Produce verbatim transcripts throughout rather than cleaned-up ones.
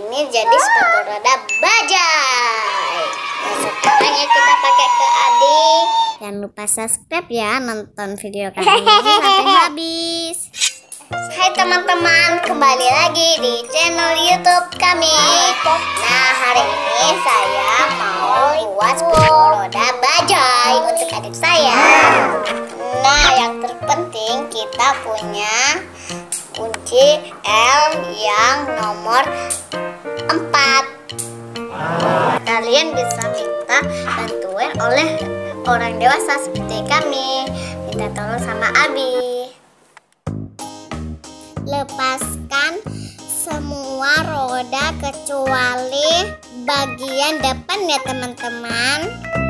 ini jadi sepatu roda bajai. Nah, sekarang ya kita pakai ke adik. Jangan lupa subscribe ya, nonton video kami sampai habis. Hai teman-teman, kembali lagi di channel YouTube kami. Nah, hari ini saya mau buat sepatu roda bajai untuk adik saya. Nah, yang terpenting kita punya kunci L yang nomor empat. Kalian bisa minta bantuan oleh orang dewasa seperti kami. Minta tolong sama Abi. Lepaskan semua roda kecuali bagian depan ya teman-teman.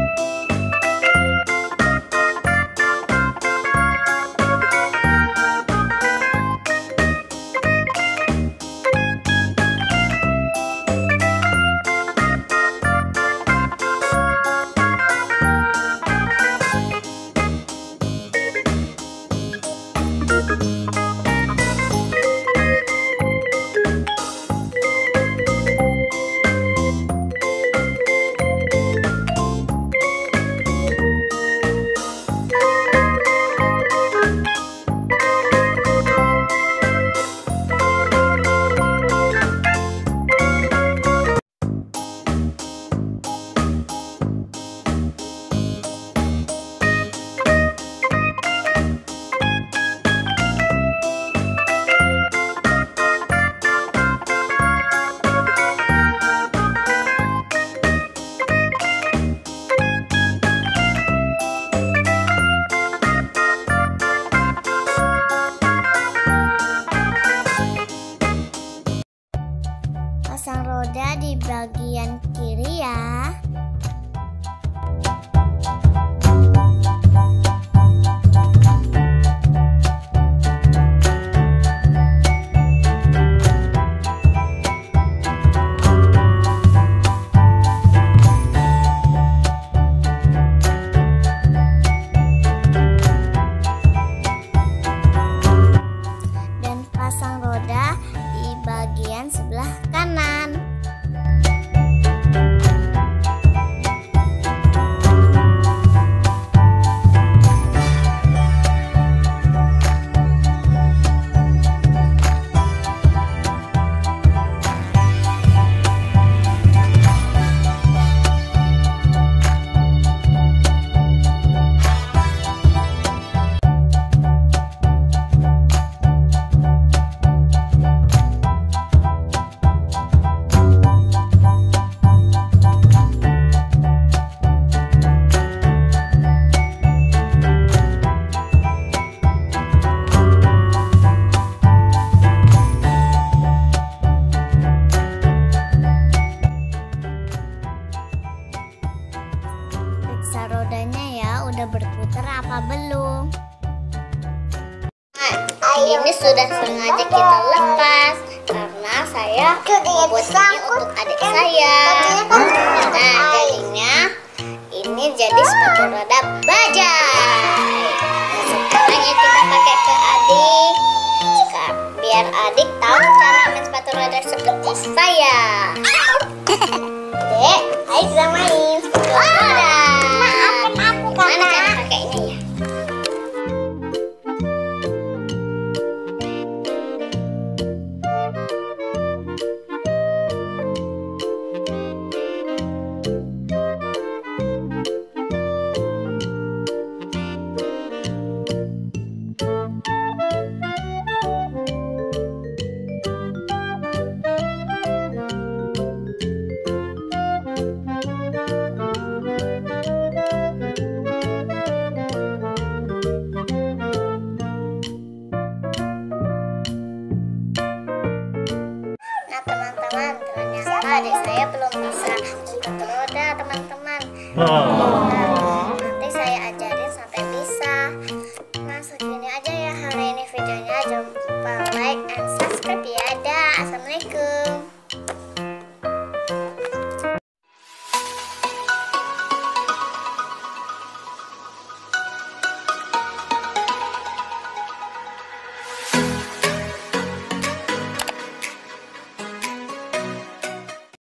Pasang roda di bagian kiri ya. Dan pasang roda di bagian sebelah kanan. Periksa rodanya ya, udah berputar apa belum? Nah, ini sudah sengaja kita lepas karena saya membuat ini untuk adik saya. Nah, jadinya ini jadi sepatu roda bajai. Nah, sekarang ya kita pakai ke adik, biar adik tahu cara main sepatu roda seperti saya. Dek, ayo kita main sepatu roda. Mana cara pakainya ya? Ternyata adik saya belum bisa sepatu roda teman-teman. Nah, nanti saya ajarin sampai bisa. Nah, segini aja ya hari ini videonya. Jangan lupa like and subscribe ya. Dah, assalamualaikum.